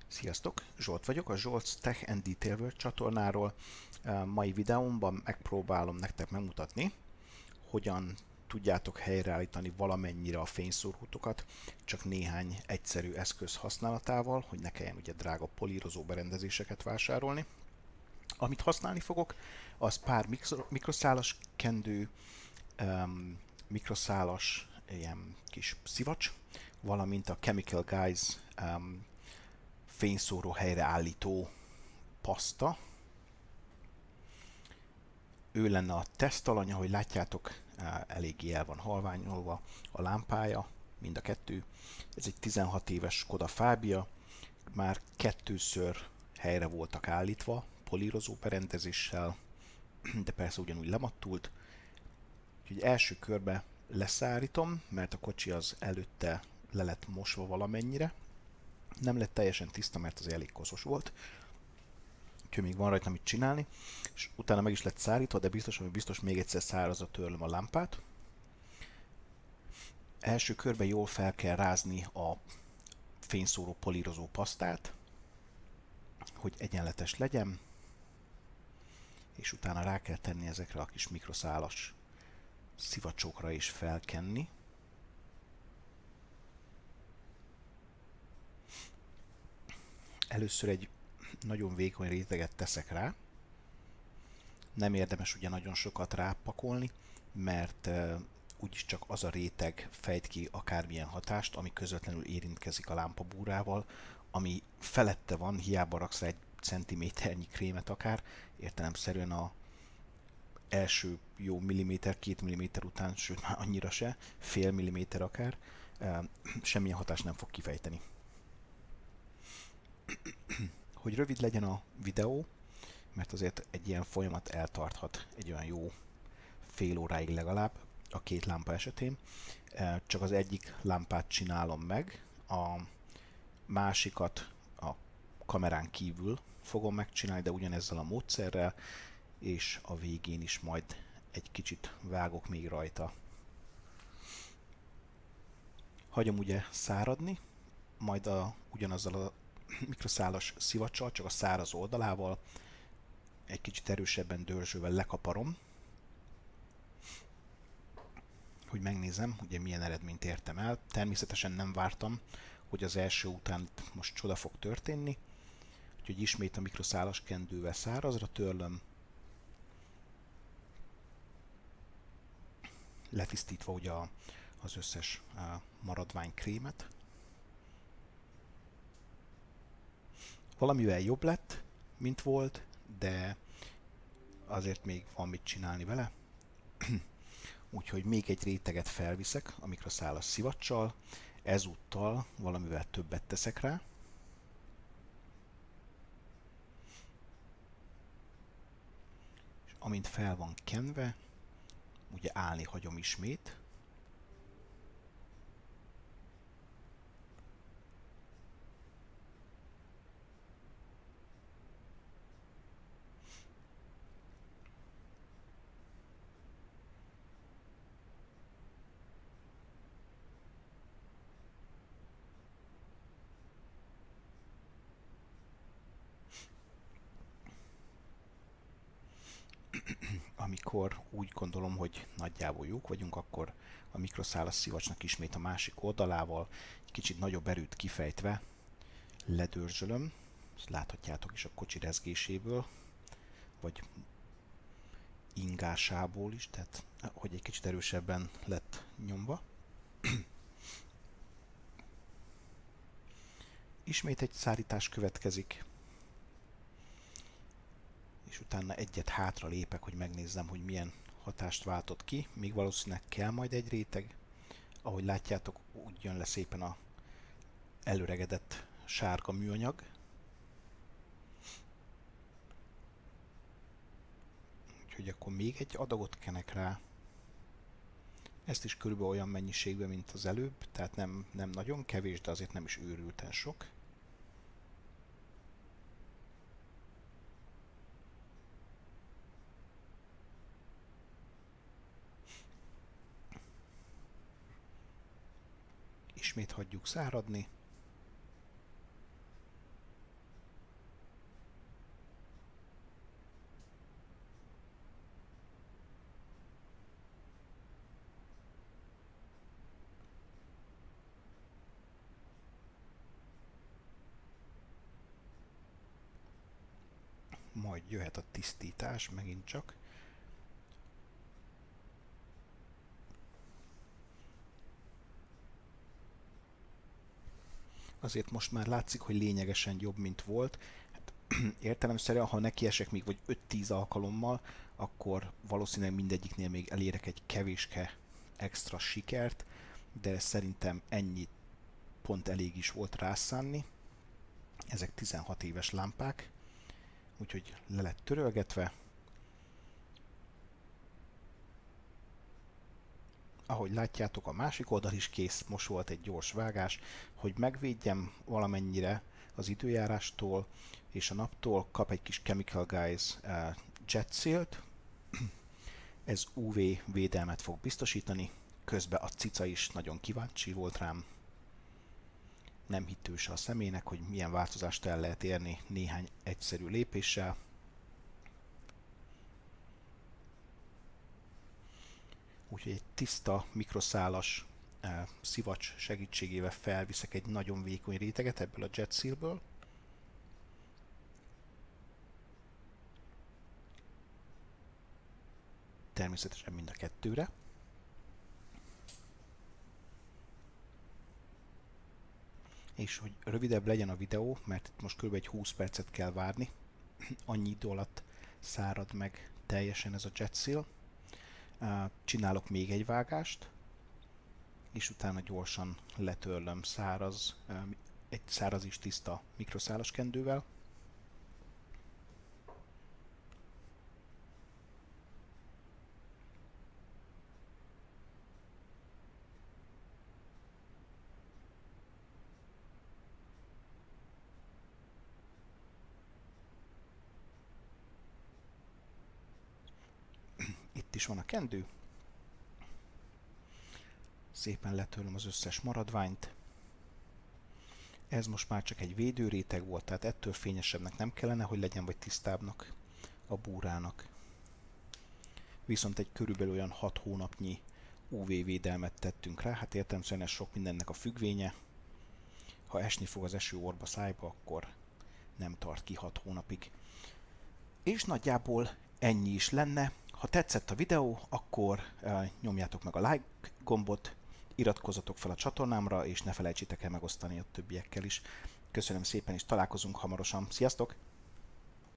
Sziasztok! Zsolt vagyok, a Zsolt's Tech and Detail World csatornáról. Mai videómban megpróbálom nektek megmutatni, hogyan tudjátok helyreállítani valamennyire a fényszórótokat, csak néhány egyszerű eszköz használatával, hogy ne kelljen ugye drága polírozó berendezéseket vásárolni. Amit használni fogok, az pár mikroszálas kendő, mikroszálas ilyen kis szivacs, valamint a Chemical Guys fényszóró helyreállító paszta. Ő lenne a tesztalany, ahogy látjátok, eléggé el van halványolva a lámpája, mind a kettő. Ez egy 16 éves Skoda Fabia, már kettőször helyre voltak állítva, polírozó berendezéssel, de persze ugyanúgy lemattult. Úgyhogy első körbe leszárítom, mert a kocsi az előtte le lett mosva valamennyire. Nem lett teljesen tiszta, mert az elég koszos volt. Úgyhogy még van rajta mit csinálni. És utána meg is lett szárítva, de biztos még egyszer szárazra törlöm a lámpát. Első körben jól fel kell rázni a fényszóró polírozó pasztát, hogy egyenletes legyen, és utána rá kell tenni ezekre a kis mikroszálas szivacsokra is felkenni. Először egy nagyon vékony réteget teszek rá. Nem érdemes ugye nagyon sokat rápakolni, mert úgyis csak az a réteg fejt ki akármilyen hatást, ami közvetlenül érintkezik a lámpabúrával, ami felette van, hiába raksz rá egy centiméternyi krémet akár, értelemszerűen a első jó milliméter, 2 milliméter után, sőt már annyira se, fél milliméter akár, semmilyen hatást nem fog kifejteni. Hogy rövid legyen a videó, mert azért egy ilyen folyamat eltarthat egy olyan jó fél óráig legalább a két lámpa esetén. Csak az egyik lámpát csinálom meg, a másikat a kamerán kívül fogom megcsinálni, de ugyanezzel a módszerrel, és a végén is majd egy kicsit vágok még rajta. Hagyom ugye száradni, majd ugyanazzal a mikroszálas szivacsal, csak a száraz oldalával, egy kicsit erősebben dörzsölvel lekaparom, hogy megnézem, ugye milyen eredményt értem el. Természetesen nem vártam, hogy az első után most csoda fog történni, úgyhogy ismét a mikroszálas kendővel szárazra törlöm, letisztítva ugye az összes maradvány krémet. Valamivel jobb lett, mint volt, de azért még van mit csinálni vele. Úgyhogy még egy réteget felviszek a mikroszálas szivacsal, ezúttal valamivel többet teszek rá. És amint fel van kenve, ugye állni hagyom ismét. Amikor úgy gondolom, hogy nagyjából jók vagyunk, akkor a mikroszálas szivacsnak ismét a másik oldalával egy kicsit nagyobb erőt kifejtve ledörzsölöm. Ezt láthatjátok is a kocsi rezgéséből, vagy ingásából is, tehát hogy egy kicsit erősebben lett nyomva. Ismét egy szárítás következik, és utána egyet hátra lépek, hogy megnézzem, hogy milyen hatást váltott ki. Még valószínűleg kell majd egy réteg. Ahogy látjátok, úgy jön le szépen a előregedett sárga műanyag. Úgyhogy akkor még egy adagot kenek rá. Ezt is körülbelül olyan mennyiségben, mint az előbb, tehát nem nagyon kevés, de azért nem is őrülten sok. Ismét hagyjuk száradni. majd jöhet a tisztítás megint csak. Azért most már látszik, hogy lényegesen jobb, mint volt. Hát, értelemszerűen, ha nekiesek még vagy 5-10 alkalommal, akkor valószínűleg mindegyiknél még elérek egy kevéske extra sikert, de szerintem ennyi pont elég is volt rászánni. Ezek 16 éves lámpák, úgyhogy le lett törölgetve. Ahogy látjátok, a másik oldal is kész, most volt egy gyors vágás, hogy megvédjem valamennyire az időjárástól és a naptól, kap egy kis Chemical Guys Jet Seal-t. Ez UV védelmet fog biztosítani, közben a cica is nagyon kíváncsi volt rám. Nem hitős a szemének, hogy milyen változást el lehet érni néhány egyszerű lépéssel. Úgyhogy egy tiszta, mikroszálas szivacs segítségével felviszek egy nagyon vékony réteget ebből a Jet Seal-ből. Természetesen mind a kettőre. És hogy rövidebb legyen a videó, mert itt most kb. Egy 20 percet kell várni, annyi idő alatt szárad meg teljesen ez a Jet Seal. Csinálok még egy vágást, és utána gyorsan letörlöm egy száraz és tiszta mikroszálas kendővel. Itt is van a kendő. Szépen letörlöm az összes maradványt. Ez most már csak egy védőréteg volt, tehát ettől fényesebbnek nem kellene, hogy legyen, vagy tisztábbnak a búrának. Viszont egy körülbelül olyan 6 hónapnyi UV védelmet tettünk rá, hát értelemszerűen ez sok mindennek a függvénye. Ha esni fog az eső orba szájba, akkor nem tart ki 6 hónapig. És nagyjából ennyi is lenne. Ha tetszett a videó, akkor nyomjátok meg a like gombot, iratkozzatok fel a csatornámra, és ne felejtsétek el megosztani a többiekkel is. Köszönöm szépen, és találkozunk hamarosan. Sziasztok!